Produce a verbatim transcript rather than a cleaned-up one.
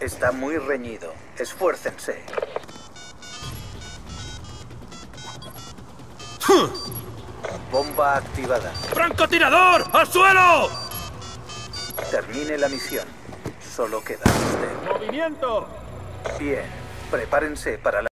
Está muy reñido. Esfuércense. Bomba activada. ¡Francotirador! ¡Al suelo! Termine la misión. Solo queda usted. ¡Movimiento! Bien. Prepárense para la...